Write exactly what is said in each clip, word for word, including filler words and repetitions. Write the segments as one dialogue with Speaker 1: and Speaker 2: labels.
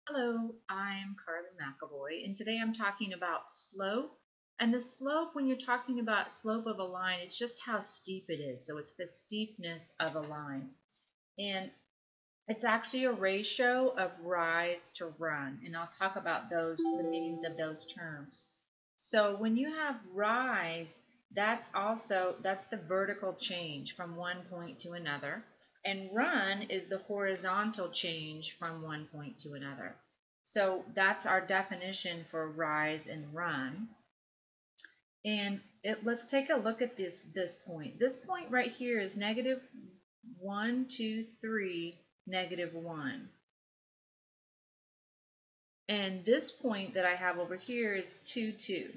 Speaker 1: Hello, I'm Carly McAvoy, and today I'm talking about slope. And the slope, when you're talking about slope of a line, it's just how steep it is. So it's the steepness of a line. And it's actually a ratio of rise to run. And I'll talk about those, the meanings of those terms. So when you have rise, that's also, that's the vertical change from one point to another. And run is the horizontal change from one point to another. So that's our definition for rise and run. And it, let's take a look at this this point. This point right here is negative one, two, three, negative one. And this point that I have over here is two, two.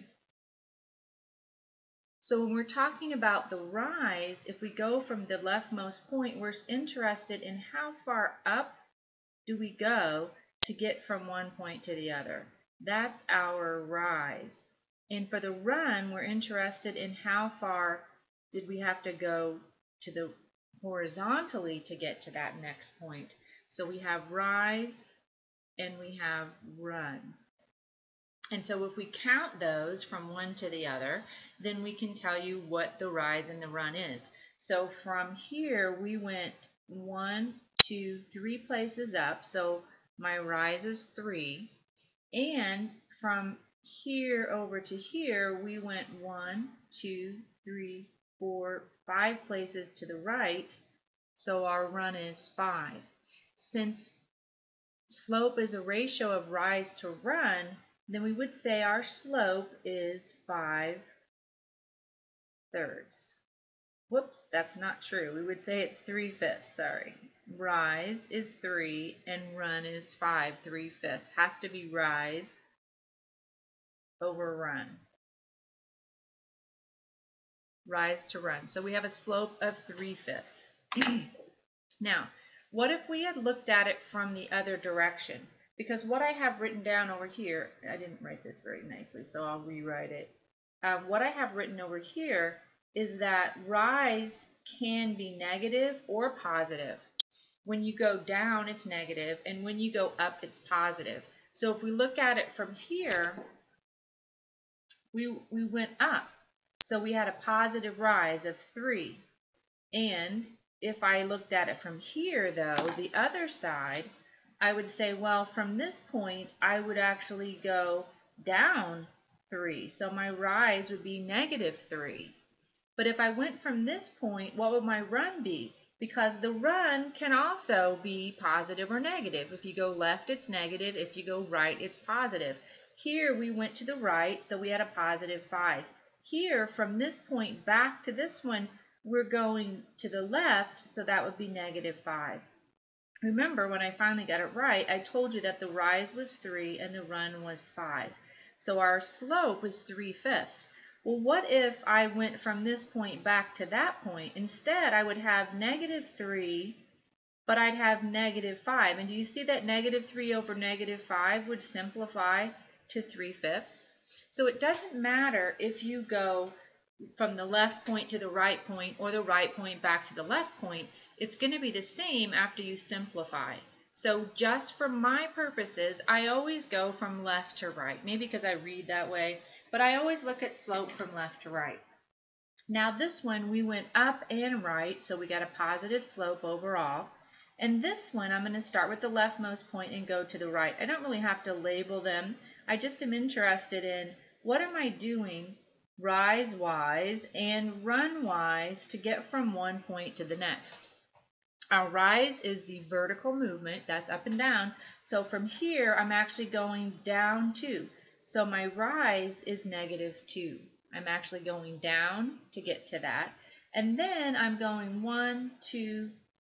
Speaker 1: So when we're talking about the rise, if we go from the leftmost point, we're interested in how far up do we go to get from one point to the other. That's our rise. And for the run, we're interested in how far did we have to go to the horizontally to get to that next point. So we have rise and we have run. And so if we count those from one to the other, then we can tell you what the rise and the run is. So from here, we went one, two, three places up. So my rise is three. And from here over to here, we went one, two, three, four, five places to the right. So our run is five. Since slope is a ratio of rise to run, then we would say our slope is five thirds. Whoops, that's not true. We would say it's three fifths, sorry. Rise is three and run is five, three fifths. Has to be rise over run. Rise to run. So we have a slope of three fifths. Now, what if we had looked at it from the other direction? Because what I have written down over here, I didn't write this very nicely, so I'll rewrite it. Um, what I have written over here is that rise can be negative or positive. When you go down, it's negative, and when you go up, it's positive. So if we look at it from here, we, we went up. So we had a positive rise of three. And if I looked at it from here, though, the other side, I would say, well, from this point, I would actually go down three. So my rise would be negative three. But if I went from this point, what would my run be? Because the run can also be positive or negative. If you go left, it's negative. If you go right, it's positive. Here we went to the right, so we had a positive five. Here, from this point back to this one, we're going to the left, so that would be negative five. Remember, when I finally got it right, I told you that the rise was three and the run was five. So our slope was three fifths. Well, what if I went from this point back to that point? Instead, I would have negative three, but I'd have negative five. And do you see that negative three over negative five would simplify to three fifths? So it doesn't matter if you go from the left point to the right point or the right point back to the left point. It's going to be the same after you simplify. So just for my purposes, I always go from left to right. Maybe because I read that way, but I always look at slope from left to right. Now this one, we went up and right, so we got a positive slope overall. And this one, I'm going to start with the leftmost point and go to the right. I don't really have to label them. I just am interested in what am I doing rise-wise and run-wise to get from one point to the next. Our rise is the vertical movement, that's up and down. So from here, I'm actually going down two. So my rise is negative two. I'm actually going down to get to that. And then I'm going one, two,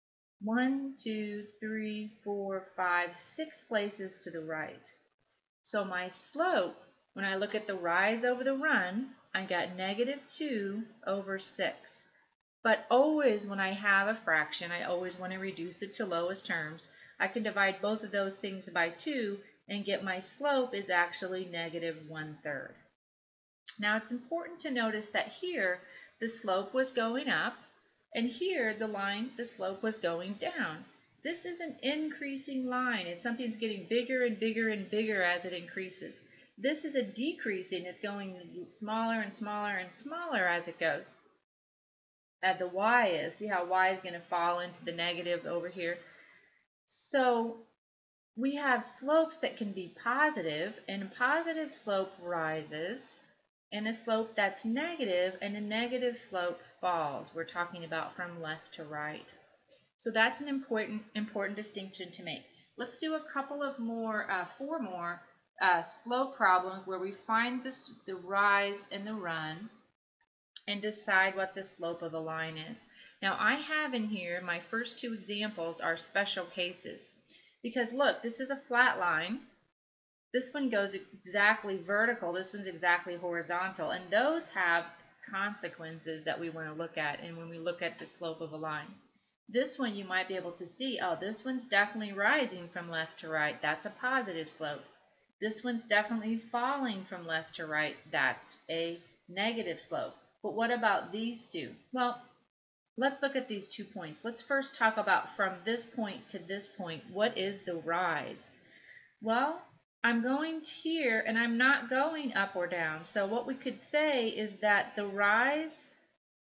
Speaker 1: one, two, three, four, five, six places to the right. So my slope, when I look at the rise over the run, I got negative two over six. But always when I have a fraction, I always want to reduce it to lowest terms. I can divide both of those things by two and get my slope is actually negative one third. Now it's important to notice that here the slope was going up and here the line, the slope was going down. This is an increasing line. It's something's getting bigger and bigger and bigger as it increases. This is a decreasing. It's going smaller and smaller and smaller as it goes. And the y is, see how y is going to fall into the negative over here. So we have slopes that can be positive, and a positive slope rises, and a slope that's negative, and a negative slope falls. We're talking about from left to right. So that's an important important distinction to make. Let's do a couple of more, uh, four more uh, slope problems where we find this, the rise and the run, and decide what the slope of a line is. Now I have in here, my first two examples are special cases. Because look, this is a flat line. This one goes exactly vertical. This one's exactly horizontal. And those have consequences that we want to look at. And when we look at the slope of a line. This one you might be able to see, oh, this one's definitely rising from left to right. That's a positive slope. This one's definitely falling from left to right. That's a negative slope. But what about these two? Well, let's look at these two points. Let's first talk about from this point to this point, what is the rise? Well, I'm going here and I'm not going up or down. So what we could say is that the rise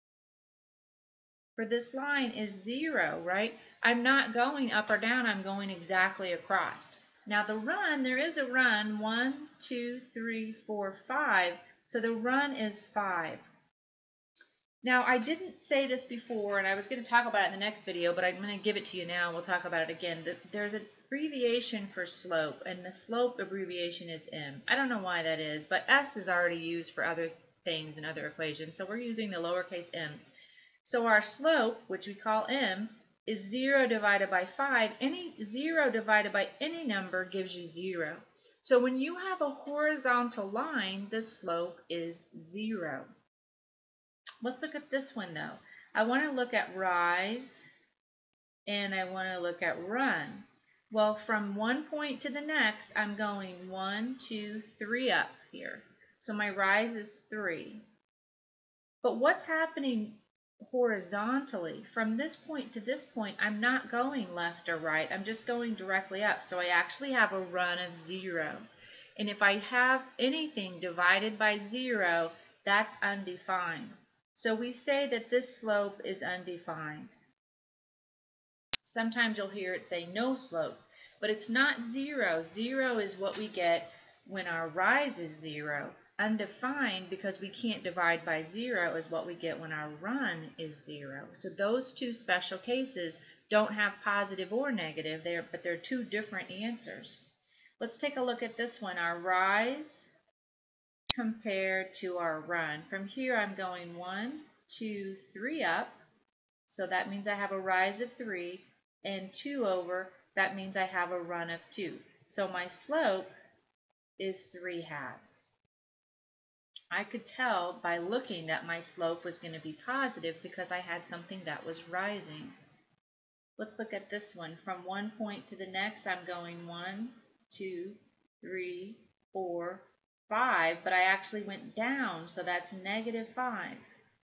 Speaker 1: for this line is zero, right? I'm not going up or down, I'm going exactly across. Now the run, there is a run, one, two, three, four, five. So the run is five. Now, I didn't say this before, and I was going to talk about it in the next video, but I'm going to give it to you now, and we'll talk about it again. There's an abbreviation for slope, and the slope abbreviation is m. I don't know why that is, but s is already used for other things and other equations, so we're using the lowercase m. So our slope, which we call m, is zero divided by five. Any zero divided by any number gives you zero. So when you have a horizontal line, the slope is zero. Let's look at this one though. I want to look at rise and I want to look at run. Well, from one point to the next, I'm going one, two, three up here. So my rise is three. But what's happening horizontally? From this point to this point, I'm not going left or right. I'm just going directly up. So I actually have a run of zero. And if I have anything divided by zero, that's undefined. So we say that this slope is undefined. Sometimes you'll hear it say no slope, but it's not zero. Zero is what we get when our rise is zero. Undefined, because we can't divide by zero, is what we get when our run is zero. So those two special cases don't have positive or negative, they're, but they're two different answers. Let's take a look at this one, our rise compared to our run. From here I'm going one, two, three up, so that means I have a rise of three, and two over, that means I have a run of two. So my slope is three halves. I could tell by looking that my slope was going to be positive because I had something that was rising. Let's look at this one. From one point to the next, I'm going one, two, three, four, five, but I actually went down, so that's negative five.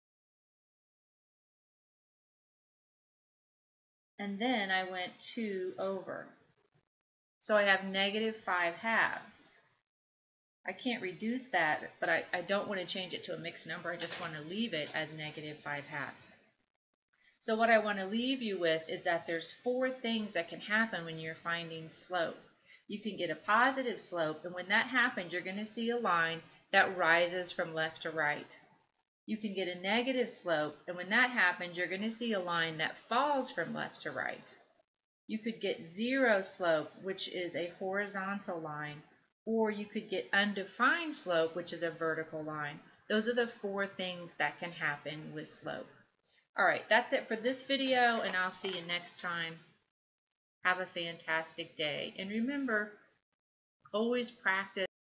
Speaker 1: And then I went two over. So I have negative five halves. I can't reduce that, but I, I don't want to change it to a mixed number. I just want to leave it as negative five halves. So what I want to leave you with is that there's four things that can happen when you're finding slope. You can get a positive slope, and when that happens, you're going to see a line that rises from left to right. You can get a negative slope, and when that happens, you're going to see a line that falls from left to right. You could get zero slope, which is a horizontal line, or you could get undefined slope, which is a vertical line. Those are the four things that can happen with slope. All right, that's it for this video, and I'll see you next time. Have a fantastic day. And remember, always practice